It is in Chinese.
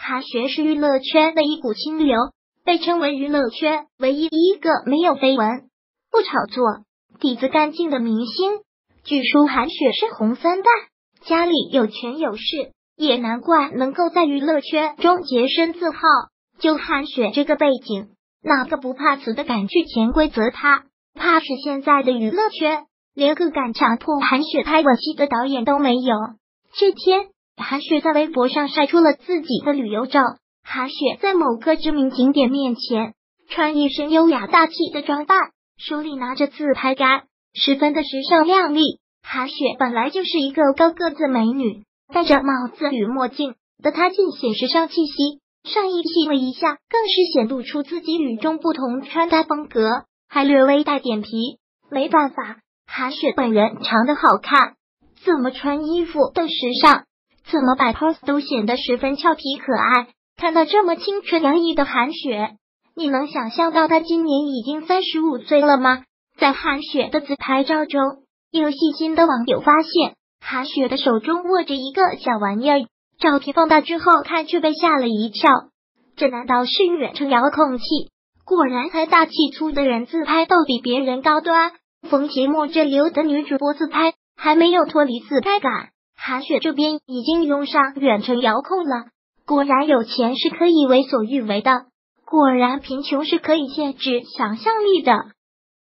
韩雪是娱乐圈的一股清流，被称为娱乐圈唯一一个没有绯闻、不炒作、底子干净的明星。据说韩雪是红三代，家里有权有势，也难怪能够在娱乐圈中洁身自好。就韩雪这个背景，哪个不怕死的敢去潜规则她？怕是现在的娱乐圈连个敢强迫韩雪拍吻戏的导演都没有。这天，韩雪在微博上晒出了自己的旅游照。韩雪在某个知名景点面前，穿一身优雅大气的装扮，手里拿着自拍杆，十分的时尚靓丽。韩雪本来就是一个高个子美女，戴着帽子与墨镜的她尽显时尚气息，上衣细了一下，更是显露出自己与众不同穿搭风格，还略微带点皮。没办法，韩雪本人长得好看，怎么穿衣服都时尚，怎么摆 pose 都显得十分俏皮可爱。看到这么青春洋溢的韩雪，你能想象到她今年已经35岁了吗？在韩雪的自拍照中，有细心的网友发现，韩雪的手中握着一个小玩意儿，照片放大之后看却被吓了一跳。这难道是远程遥控器？果然财大气粗的人自拍都比别人高端。风节目这流的女主播自拍还没有脱离自拍杆，韩雪这边已经用上远程遥控了。果然有钱是可以为所欲为的，果然贫穷是可以限制想象力的。